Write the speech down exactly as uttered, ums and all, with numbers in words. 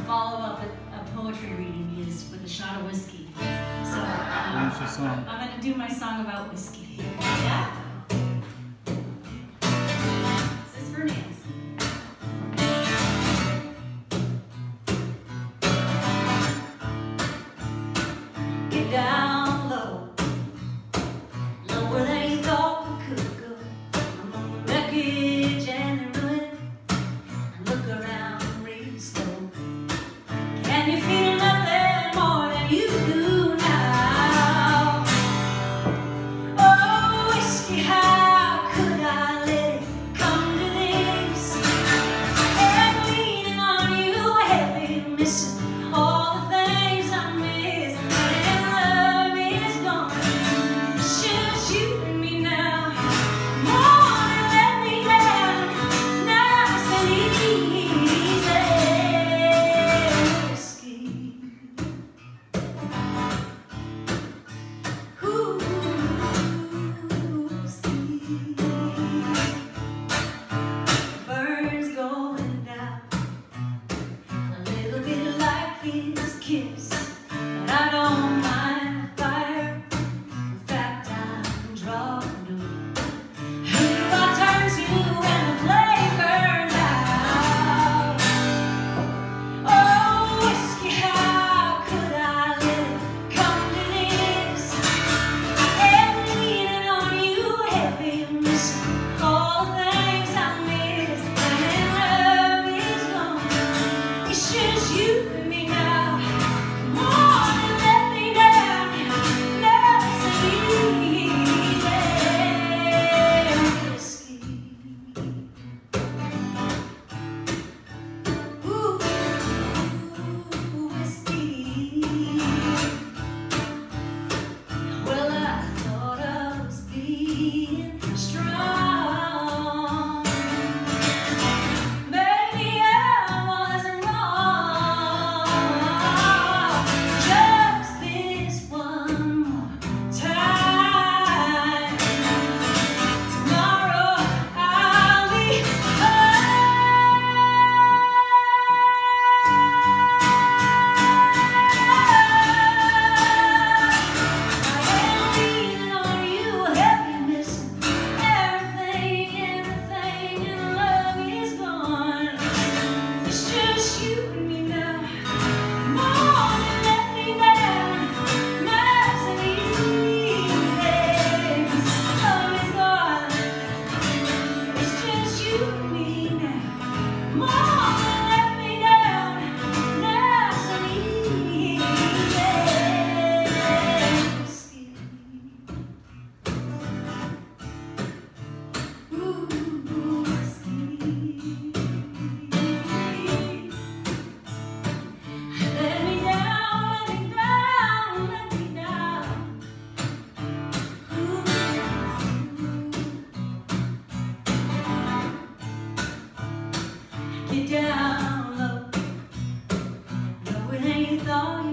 follow up a, a poetry reading is with a shot of whiskey. So um, What's your song? I'm going to do my song about whiskey. Yeah? This is for Nancy. Get down low, lower than you thought we could go. Among the wreckage and the ruin, and look around real slow. Can you feel nothing more than you do now? Oh, whiskey, how could I let it come to this? And leaning on you heavy, missing all the things I miss. And love is gone. It's just you and me now. Come on and let me down, nice and easy. Whiskey. Ooh, whiskey. Burns going down, a little bit like his kiss, but I don't mind the fire. In fact, I'm drawn to it. Who do I turn to when the flame burns out? Oh, whiskey, how could I let it come to this? And leaning on you heavy, missing all the things I miss. And love is gone. It's just you and me now. Come on and let me down, nice and easy. Whiskey. Ooh, whiskey. Well, I thought I was being strong. Maybe I wasn't wrong. Just this one more time. Tomorrow I'll be I am leaning on you, heavy, missing everything, everything, and love is gone. It's just you and me now. Come on and let me down, nice and easy. Love is gone. It's just you and me now. Come on and let me down, nice and easy. Whiskey. Ooh, whiskey. Let me down, let me down, let me down. Ooh. Get down low, lower than you thought